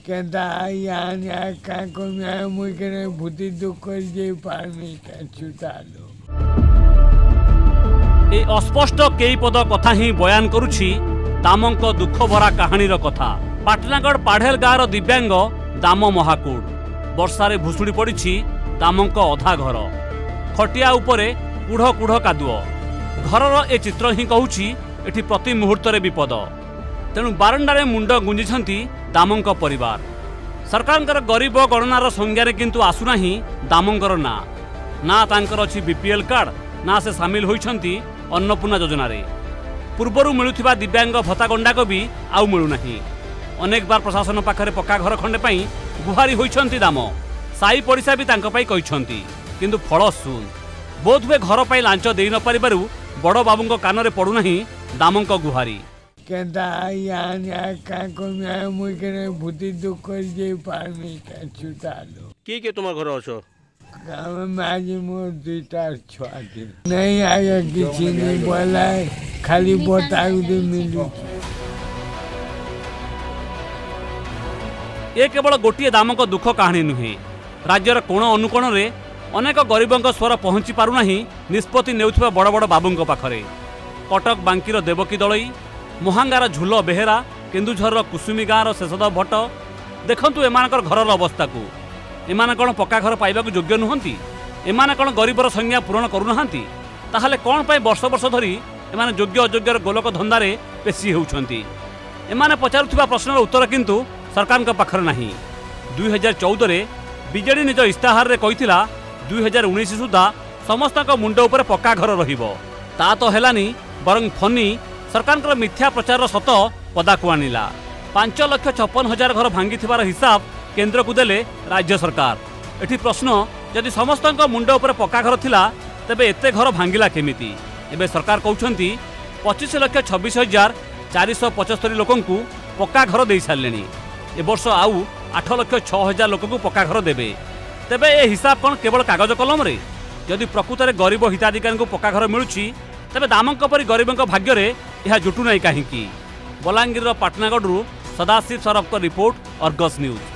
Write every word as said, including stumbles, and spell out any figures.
केदा यानी का को मैं मुझे भूति दुख जे पारमी का छुटालो ए अस्पष्ट केई पद कथा ही बयान करुछि दामंक दुख भरा कहानी कथा। पाटनागढ़ पाढ़ेल गाँव दिव्यांग दाम महाकूड वर्षारे भुशुड़ी पड़ी दामंक अधा घर खटिया उपरे कुढ़ कुढ़ कादुओ घरर ए चित्र ही कहूछि एठी प्रति मुहूर्त विपद। तेणु बारंडारे मुंड गुंजिछंती दामंक परिवार। सरकार गरीब गणनार संज्ञारे किंतु आसुना दामंकर ना ना तांकर अछि बीपीएल कार्ड ना से सामिल होइछंती अन्नपूर्णा योजना रे। पूर्वरु मिलुथिबा दिव्यांग भत्ता गंडाक भी आउ मिलुना। अनेक बार प्रशासन पाखरे पक्का घर खंडे पाई गुहारी होइछंती दाम। साई पड़िशा भी तांको पाई कहिछंती किंतु फल शून। बोधवे घर पाई लांच देई न पारिबारु बड़ बाबूंको कानरे पड़ुना दामंक गुहारी। केदा यानी का को मैं मुझे भूति दुख जे पारमी का छुटालो के के तुम घर अछो माजी मोर दुईटा छुआ दिन नहीं आया किसी नहीं बोला खाली बताऊ दे मिलू। ये केवल गोटे दामक दुख कहानी नुहे। राज्यर कोण अनुकोण रे अनेक गरीबों स्वर पहुंची पारुना निष्पत्ति नेउथिबा बड़ बड़ बाबूंक पाखरे। कटक बांकीर देवकी दलई मोहांगार झुल बेहेरा केन्दुझर कुसुमी गाँवर शेषदेव भट्ट देखंतु एमानकर घरर अवस्था को। एमाने कौन पक्का घर पाइबाकु योग्य नुहंती? एमाने कौन गरीबर संज्ञा पूरण करूनाहांती? ताहले कौन पाई वर्ष वर्ष धरी एमाने योग्य अयोग्यर गोलक धंदारे पेशी होउछंती? एमाने पचारुथिबा प्रश्नर उत्तर किंतु सरकारक पाखरे नाही। दुई हजार चौदह रे बीजेडी निज इस्ताहार रे कहिथिला दुई हजार उन्नीस सुधा समस्तक मुंड उपरे पक्का घर रहिबो। ता तो हेलानी बरं फनी सरकार मिथ्या प्रचार सत पदाकु आनिला। पांच लक्ष छप्पन हजार घर भांगी हिसाब केन्द्र को देले राज्य सरकार। एठी प्रश्न जदि समस्त मुंड उपरे पक्का घर थिला तेबे एते घर भांगिला केमिति? एबे सरकार कहउछंती पच्चीस लक्ष छब्बीस हजार चार सौ पचस्तरी लोकंकु पक्का घर दे सारलेनी। ए वर्ष आउ आठ लक्ष छह हजार लोक को पक्का घर देबे। तेबे ए हिसाब कौन केवल कागज कलम रे? जदि प्रकृत में गरीब हिताधिकारी को पक्का घर मिलुछि तेबे दामंक परी गरीबों भाग्य रे यह जुटु नहीं कहीं। Balangir Patnagarh Sadashiv Saraf report Argus news.